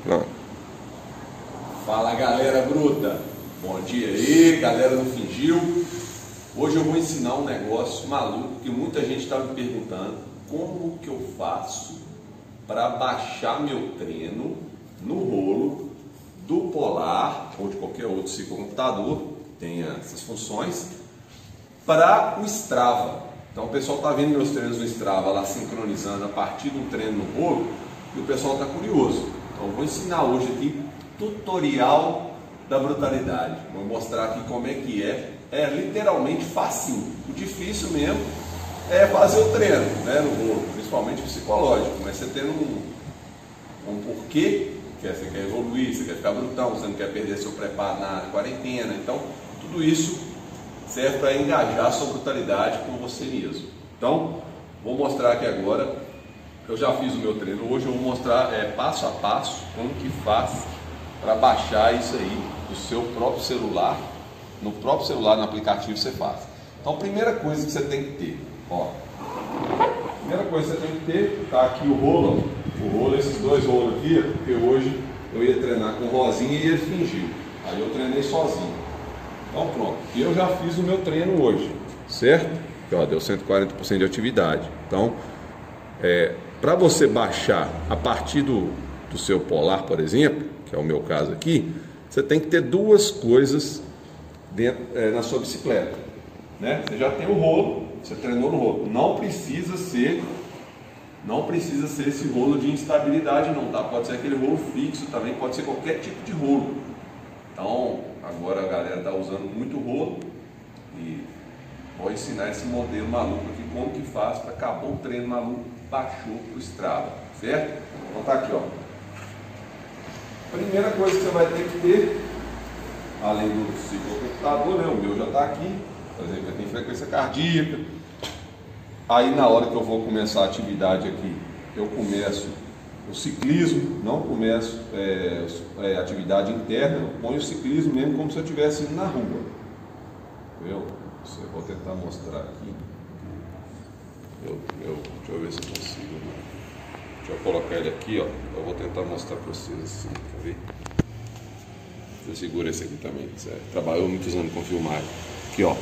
Pronto. Fala, galera bruta. Bom dia aí, galera do Fingiu. Hoje eu vou ensinar um negócio maluco que muita gente está me perguntando. Como que eu faço para baixar meu treino no rolo do Polar ou de qualquer outro ciclocomputador, tenha essas funções, para o Strava. Então o pessoal está vendo meus treinos no Strava lá sincronizando a partir do treino no rolo e o pessoal está curioso. Então eu vou ensinar hoje aqui tutorial da brutalidade. Vou mostrar aqui como é que é literalmente facinho. O difícil mesmo é fazer o treino, né, no rolo, principalmente psicológico, mas você tendo um porquê, que você quer evoluir, você quer ficar brutão, você não quer perder seu preparo na quarentena, então tudo isso serve para engajar a sua brutalidade com você mesmo. Então, vou mostrar aqui agora, eu já fiz o meu treino, hoje eu vou mostrar passo a passo como que faz para baixar isso aí do seu próprio celular, no próprio celular, no aplicativo você faz. Então, a primeira coisa que você tem que ter, ó, primeira coisa que você tem que ter, tá aqui o rolo, esses dois rolos aqui, porque hoje eu ia treinar com o Rosinha e ele fingiu, aí eu treinei sozinho. Então pronto, eu já fiz o meu treino hoje, certo? Ó, deu 140% de atividade. Então, para você baixar a partir do seu Polar, por exemplo, que é o meu caso aqui, você tem que ter duas coisas dentro, na sua bicicleta, né? Você já tem o rolo, você treinou no rolo, não precisa ser esse rolo de instabilidade não, tá? Pode ser aquele rolo fixo também, pode ser qualquer tipo de rolo. Então, agora a galera está usando muito rolo e vou ensinar esse modelo maluco aqui, como que faz para acabar o treino maluco, baixou para o Strava, certo? Então tá aqui, ó. Primeira coisa que você vai ter que ter, além do ciclocomputador, né? O meu já está aqui, por exemplo, eu tenho frequência cardíaca. Aí na hora que eu vou começar a atividade aqui, eu começo o ciclismo, não começo atividade interna, eu ponho o ciclismo mesmo como se eu estivesse indo na rua. Eu vou tentar mostrar aqui. Deixa eu ver se eu consigo. Deixa eu colocar ele aqui, ó. Eu vou tentar mostrar para vocês assim, quer ver? Você segura esse aqui também, você trabalhou muitos anos com filmagem. Aqui, ó.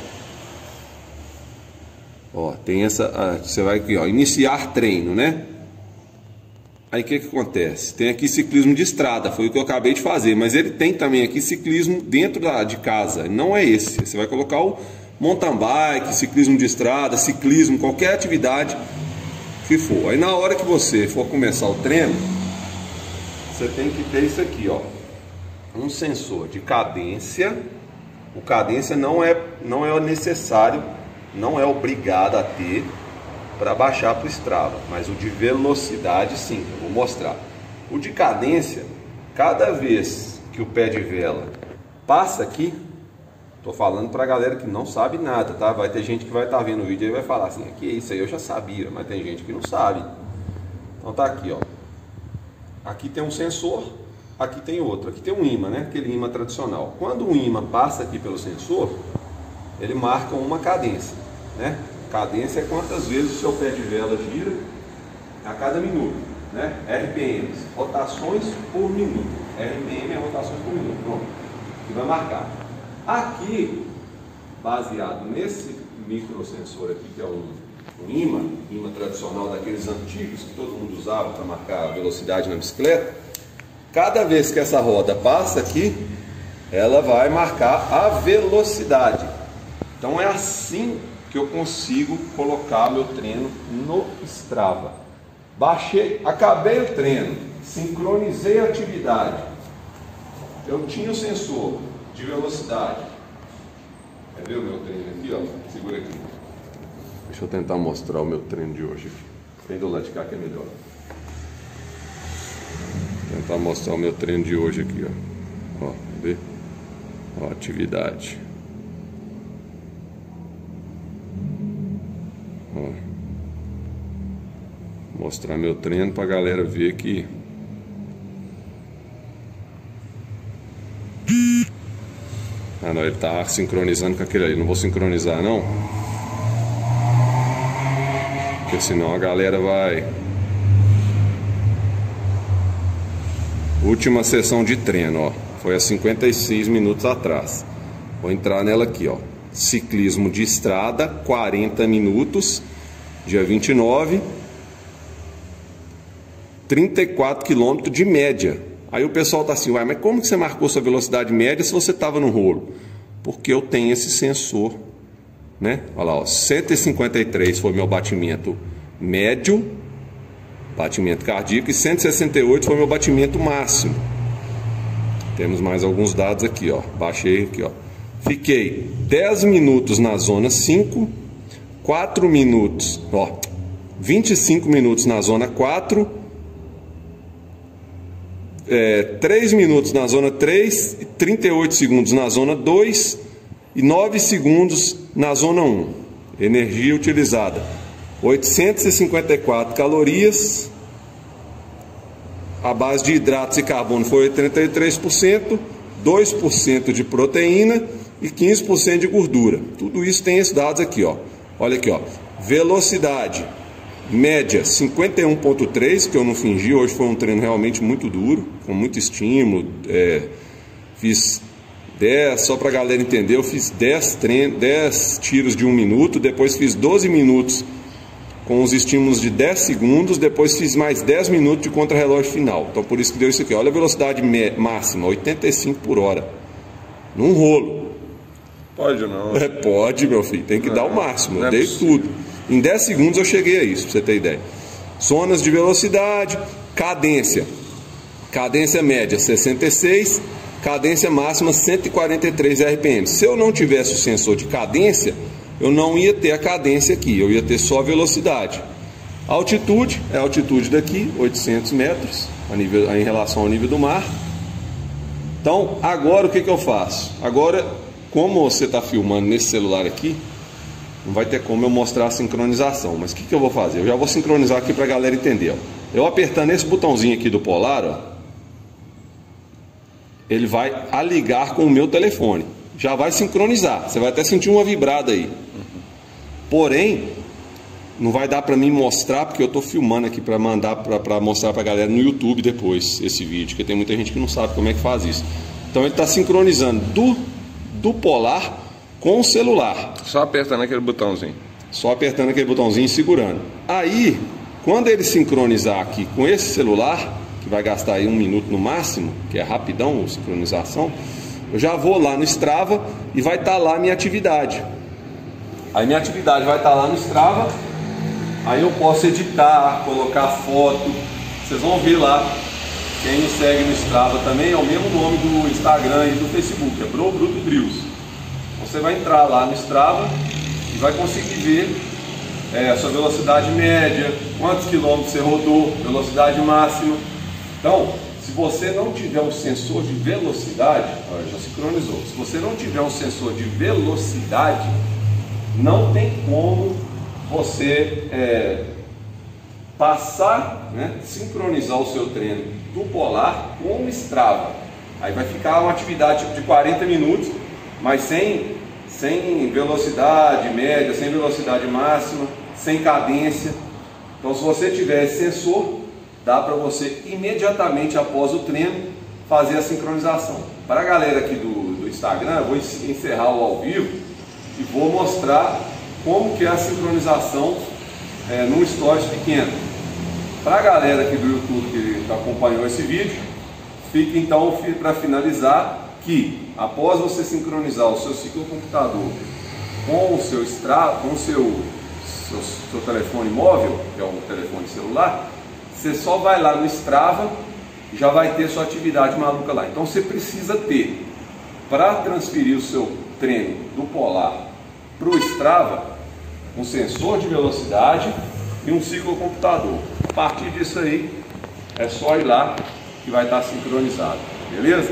Ó, tem essa, você vai aqui, ó, iniciar treino, né? Aí o que acontece? Tem aqui ciclismo de estrada, foi o que eu acabei de fazer, mas ele tem também aqui ciclismo dentro de casa, não é esse. Você vai colocar o mountain bike, ciclismo de estrada, ciclismo, qualquer atividade que for. Aí na hora que você for começar o treino, você tem que ter isso aqui, ó, um sensor de cadência. O cadência não é necessário, não é obrigado a ter para baixar para o Strava, mas o de velocidade sim, eu vou mostrar. O de cadência, cada vez que o pé de vela passa aqui, tô falando para a galera que não sabe nada, tá? Vai ter gente que vai estar vendo o vídeo e vai falar assim, que isso aí eu já sabia, mas tem gente que não sabe. Então tá aqui, ó. Aqui tem um sensor, aqui tem outro, aqui tem um ímã, né? Aquele ímã tradicional. Quando o ímã passa aqui pelo sensor, ele marca uma cadência, né? Cadência é quantas vezes o seu pé de vela gira a cada minuto, né? RPMs, rotações por minuto. RPM é rotações por minuto, pronto. E vai marcar. Aqui, baseado nesse microsensor aqui, que é um ímã tradicional daqueles antigos que todo mundo usava para marcar a velocidade na bicicleta, cada vez que essa roda passa aqui, ela vai marcar a velocidade. Então é assim que eu consigo colocar meu treino no Strava. Baixei, acabei o treino, sincronizei a atividade. Eu tinha o sensor de velocidade. Quer ver o meu treino aqui, ó? Segura aqui. Deixa eu tentar mostrar o meu treino de hoje. Vem do lado de cá que é melhor. Vou tentar mostrar o meu treino de hoje aqui, ó. Ó, vê? Ó, atividade. Ó. Mostrar meu treino pra galera ver que não, ele tá sincronizando com aquele ali. Não vou sincronizar não, porque senão a galera vai Última sessão de treino, ó. Foi há 56 minutos atrás. Vou entrar nela aqui, ó. Ciclismo de estrada, 40 minutos, dia 29. 34 km de média. Aí o pessoal tá assim, uai, mas como que você marcou sua velocidade média se você tava no rolo? Porque eu tenho esse sensor, né? Olha lá, ó, 153 foi meu batimento médio, batimento cardíaco, e 168 foi meu batimento máximo. Temos mais alguns dados aqui, ó. Baixei aqui, ó. Fiquei 10 minutos na zona 5, 4 minutos, ó, 25 minutos na zona 4, 3 minutos na zona 3, 38 segundos na zona 2 e 9 segundos na zona 1. Energia utilizada: 854 calorias. A base de hidratos e carbono foi 83%, 2% de proteína e 15% de gordura. Tudo isso tem esses dados aqui, ó. Olha aqui, ó. Velocidade média 51.3, que eu não fingi. Hoje foi um treino realmente muito duro, com muito estímulo. Fiz 10, só para a galera entender, eu fiz 10 tiros de 1 minuto, depois fiz 12 minutos com os estímulos de 10 segundos, depois fiz mais 10 minutos de contrarrelógio final. Então por isso que deu isso aqui. Olha a velocidade máxima, 85 por hora, num rolo. Pode não? Pode, meu filho, tem que dar o máximo, eu dei tudo. Em 10 segundos eu cheguei a isso, pra você ter ideia. Zonas de velocidade, cadência. Cadência média 66, cadência máxima 143 RPM. Se eu não tivesse o sensor de cadência, eu não ia ter a cadência aqui, eu ia ter só a velocidade. A altitude, é a altitude daqui, 800 metros, em relação ao nível do mar. Então, agora o que eu faço? Agora, como você está filmando nesse celular aqui, não vai ter como eu mostrar a sincronização. Mas o que eu vou fazer? Eu já vou sincronizar aqui para a galera entender, ó. Eu apertando esse botãozinho aqui do Polar, ó, ele vai ligar com o meu telefone. Já vai sincronizar. Você vai até sentir uma vibrada aí. Porém, não vai dar para mim mostrar, porque eu estou filmando aqui para mandar para mostrar para a galera no YouTube depois esse vídeo, porque tem muita gente que não sabe como é que faz isso. Então ele está sincronizando do Polar com o celular. Só apertando aquele botãozinho. Só apertando aquele botãozinho e segurando. Aí, quando ele sincronizar aqui com esse celular, que vai gastar aí 1 minuto no máximo, que é rapidão a sincronização, eu já vou lá no Strava e vai estar lá a minha atividade. Aí minha atividade vai estar lá no Strava. Aí eu posso editar, colocar foto. Vocês vão ver lá. Quem me segue no Strava também é o mesmo nome do Instagram e do Facebook, é Bro Bruto Drills. Você vai entrar lá no Strava e vai conseguir ver a sua velocidade média, quantos quilômetros você rodou, velocidade máxima. Então, se você não tiver um sensor de velocidade, olha, já sincronizou. Se você não tiver um sensor de velocidade, não tem como você passar, né, sincronizar o seu treino do Polar com o Strava. Aí vai ficar uma atividade tipo de 40 minutos, mas sem velocidade média, sem velocidade máxima, sem cadência. Então, se você tiver esse sensor, dá para você imediatamente após o treino fazer a sincronização. Para a galera aqui do Instagram, eu vou encerrar o ao vivo e vou mostrar como que é a sincronização num stories pequeno. Para a galera aqui do YouTube que acompanhou esse vídeo, fica então para finalizar que após você sincronizar o seu ciclocomputador com o seu Strava, com o seu telefone móvel, que é um telefone celular, você só vai lá no Strava e já vai ter sua atividade maluca lá. Então você precisa ter, para transferir o seu treino do Polar para o Strava, um sensor de velocidade e um ciclocomputador. A partir disso aí, é só ir lá que vai estar sincronizado. Beleza?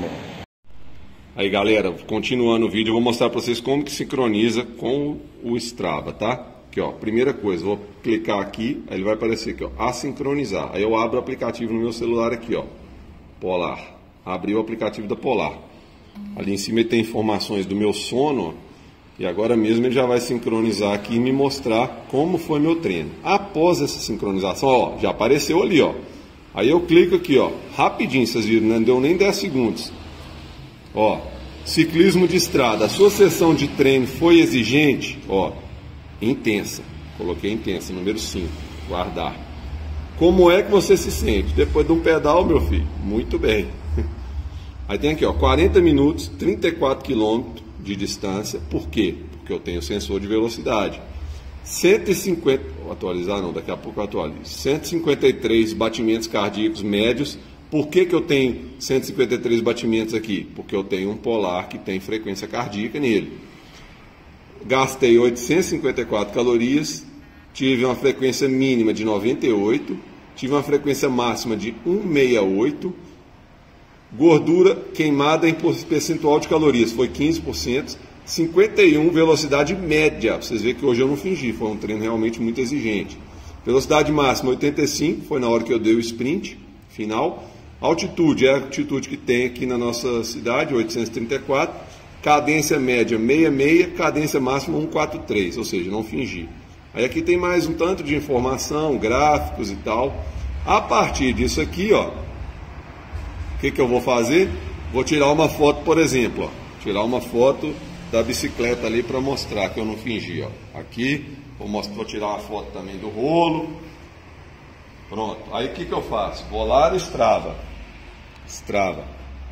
Aí galera, continuando o vídeo, eu vou mostrar para vocês como que sincroniza com o Strava, tá? Aqui ó, primeira coisa, vou clicar aqui, aí ele vai aparecer aqui ó, assincronizar. Aí eu abro o aplicativo no meu celular aqui ó, Polar. Abri o aplicativo da Polar. Ali em cima tem informações do meu sono, ó. E agora mesmo ele já vai sincronizar aqui e me mostrar como foi meu treino. Após essa sincronização, ó, já apareceu ali, ó, Aí eu clico aqui, ó, rapidinho, vocês viram, não deu nem 10 segundos. Ó, ciclismo de estrada, a sua sessão de treino foi exigente? Ó, intensa, coloquei intensa, número 5, guardar. Como é que você se sente? Depois de um pedal, meu filho? Muito bem. Aí tem aqui, ó, 40 minutos, 34 km de distância. Por quê? Porque eu tenho sensor de velocidade. 150, vou atualizar não, daqui a pouco eu atualizo. 153 batimentos cardíacos médios. Por que que eu tenho 153 batimentos aqui? Porque eu tenho um polar que tem frequência cardíaca nele. Gastei 854 calorias, tive uma frequência mínima de 98, tive uma frequência máxima de 168, gordura queimada em percentual de calorias foi 15%, 51 velocidade média, pra vocês verem que hoje eu não fingi, foi um treino realmente muito exigente. Velocidade máxima 85, foi na hora que eu dei o sprint final. Altitude é a altitude que tem aqui na nossa cidade, 834. Cadência média 66, cadência máxima 143, ou seja, não fingi. Aí aqui tem mais um tanto de informação, gráficos e tal. A partir disso aqui, ó, o que eu vou fazer? Vou tirar uma foto, por exemplo, ó, tirar uma foto da bicicleta ali para mostrar que eu não fingi, ó. Aqui, vou tirar uma foto também do rolo. Pronto, aí o que eu faço? Vou lá no Strava. Strava.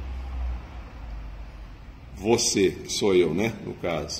Você, que sou eu, né, no caso.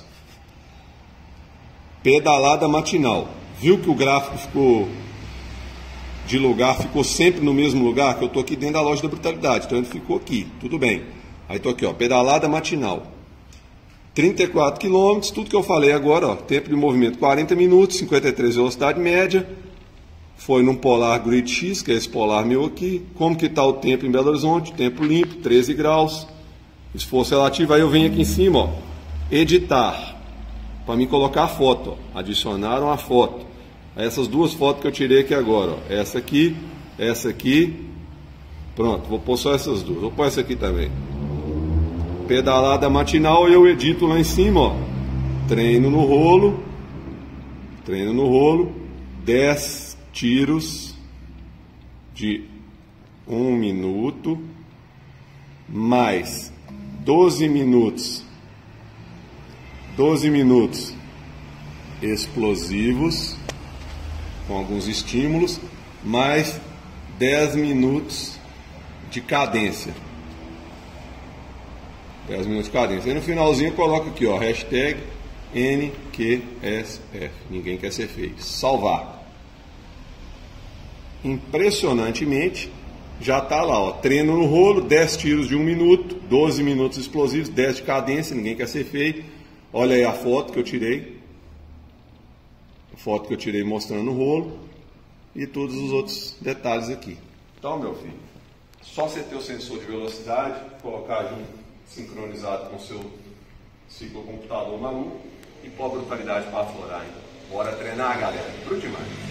Pedalada matinal. Viu que o gráfico ficou de lugar, ficou sempre no mesmo lugar? Que eu tô aqui dentro da loja da Brutalidade, então ele ficou aqui, tudo bem. Aí tô aqui, ó, pedalada matinal. 34 km, tudo que eu falei agora, ó, tempo de movimento 40 minutos, 53 velocidade média. Foi num Polar Grid X, que é esse Polar meu aqui. Como que está o tempo em Belo Horizonte? Tempo limpo, 13 graus. Esforço relativo, aí eu venho aqui em cima, ó, editar, para mim colocar a foto, ó, adicionar uma foto. Aí essas duas fotos que eu tirei aqui agora, ó, essa aqui, pronto, vou pôr só essas duas, vou pôr essa aqui também. Pedalada matinal, eu edito lá em cima, ó, treino no rolo, 10 tiros de 1 minuto, mais 12 minutos explosivos, com alguns estímulos, mais 10 minutos de cadência. 10 minutos de cadência. Aí no finalzinho eu coloco aqui, ó, hashtag NQSF. Ninguém quer ser feio. Salvar. Impressionantemente, já está lá, ó, treino no rolo, 10 tiros de 1 minuto, 12 minutos explosivos, 10 de cadência, ninguém quer ser feio. Olha aí a foto que eu tirei. A foto que eu tirei mostrando o rolo. E todos os outros detalhes aqui. Então, meu filho, só você ter o sensor de velocidade, colocar junto, sincronizado com o seu ciclocomputador maluco e pôr a brutalidade para aflorar ainda. Bora treinar, galera. Bruto demais.